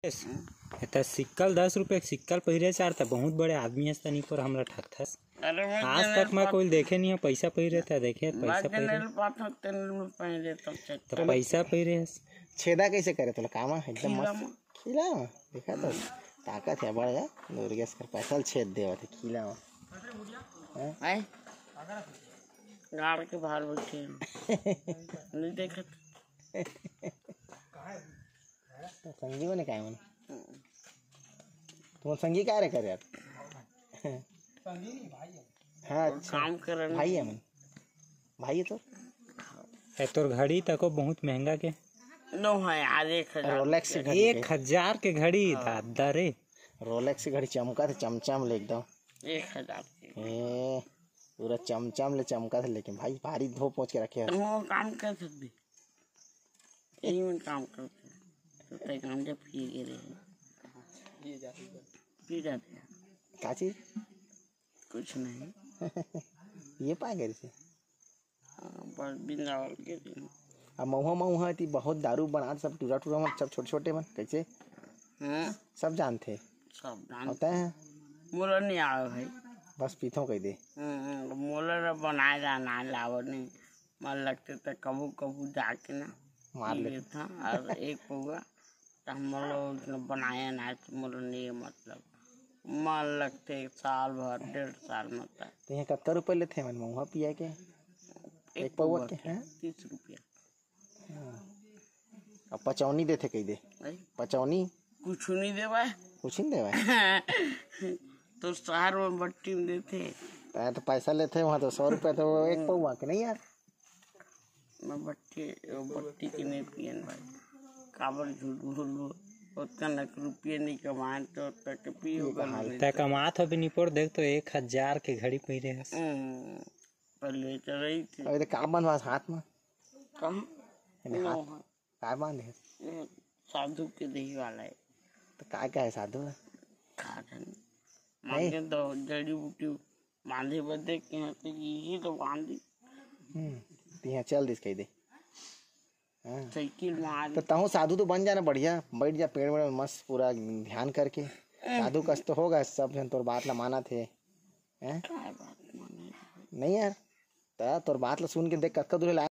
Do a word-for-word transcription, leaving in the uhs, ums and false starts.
एता सिक्कल दस रुपये सिक्कल पहिरे चार था बहुत बड़े आदमी हस नहीं पर हमरा ठग थस आज तक मैं कोई देखे नहीं है पैसा पहिरे था देखे पैसा पहिरे तो पैसा पहिरे हस छेदा कैसे करे तो काम एकदम मस्त खिला देखा तो ताकत है बड़ा दुर्गेश कर पैसा छेद देवा थे खिला हैं गाड़ के बाहर बैठे नहीं देखत संगी बने काय मन तुम संगी क्या रे कर यार संगी नहीं भाई है हाँ काम कर भाई है मन भाई है तो है तोर घड़ी तको बहुत महंगा के नो है यार एक हजार रोलेक्स की घड़ी एक हजार के घड़ी दादा रे रोलेक्स की घड़ी चमका थे चमचम ले एकदम एक हजार ए पूरा चमचम ले चमका थे लेकिन भाई भारी धो पहुंच के रखे तुम वो काम कर सकते यही में काम करते तो ते काम जब पी गिरे ये जाते पी जाते क्या चीज कुछ नहीं ये पा गए से बस बिंदावल के दिन अब महुआ महुआ थी बहुत दारू बना सब टूरा टूरा में सब छोटे छोटे में कैसे हाँ सब जानते सब जान होता है मोला नहीं आवे भाई बस पीथों कह दे मोला बनाए जाना लाव नहीं मन लगते तो कबू कबू जाके ना मार ले था और एक पौवा तो हम लोग बनाया ना मोला नहीं मतलब मन लगते एक साल भर डेढ़ साल मतलब तो यहाँ कत्तर रुपये लेते हैं मन महुआ पिया के एक पौवा के हैं तीस रुपया अब पचौनी देते कह दे पचौनी कुछ नहीं देवा कुछ नहीं देवा तो शहर में बट्टी में देते तो पैसा लेते वहाँ तो सौ रुपये तो एक पौवा के नहीं यार मैं बट्टी बट्टी के नहीं पियन भाई काबर झूठ बोलो उतना रुपये नहीं कमाए तो तक पियो ता कमात हो भी नहीं पड़ देख तो एक हजार के घड़ी पहिरे हस पहले चल रही थी अबे तो काम बंधवा हाथ में कहाँ काय बांधे है साधु के दही वाला है तो काय क्या है साधु है मांगे तो जड़ी बूटी बांधे बदे के हैं तो यही तो बांधी तो यहाँ चल दिस कह दे साइकिल मार तो तहु साधु तो बन जाना बढ़िया बैठ जा पेड़ में मस्त पूरा ध्यान करके साधु कस तो होगा सब जन तोर बात ला माना थे हैं नहीं यार ता तोर बात ला सुन के देख कक्का दूर